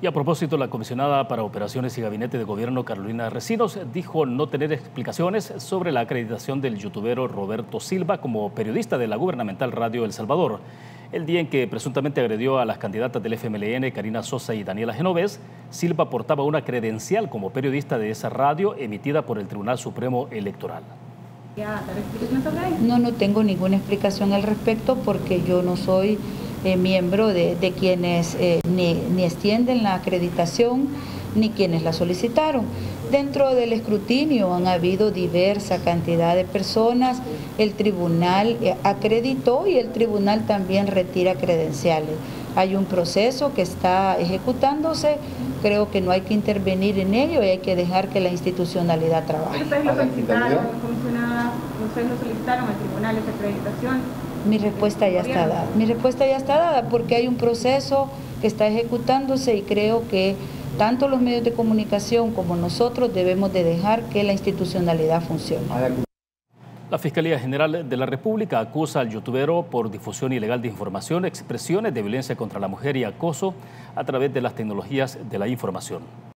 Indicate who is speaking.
Speaker 1: Y a propósito, la comisionada para Operaciones y Gabinete de Gobierno, Carolina Recinos, dijo no tener explicaciones sobre la acreditación del youtubero Roberto Silva como periodista de la gubernamental Radio El Salvador. El día en que presuntamente agredió a las candidatas del FMLN, Karina Sosa y Daniela Genovés, Silva portaba una credencial como periodista de esa radio emitida por el Tribunal Supremo Electoral.
Speaker 2: No tengo ninguna explicación al respecto porque yo no soy miembro de quienes ni extienden la acreditación ni quienes la solicitaron. Dentro del escrutinio han habido diversa cantidad de personas, el tribunal acreditó y el tribunal también retira credenciales. Hay un proceso que está ejecutándose, creo que no hay que intervenir en ello y hay que dejar que la institucionalidad trabaje.
Speaker 3: ¿Ustedes lo solicitaron, comisionada? ¿Ustedes lo solicitaron al tribunal esa acreditación?
Speaker 2: Mi respuesta ya está dada. Mi respuesta ya está dada porque hay un proceso que está ejecutándose y creo que tanto los medios de comunicación como nosotros debemos de dejar que la institucionalidad funcione.
Speaker 1: La Fiscalía General de la República acusa al youtubero por difusión ilegal de información, expresiones de violencia contra la mujer y acoso a través de las tecnologías de la información.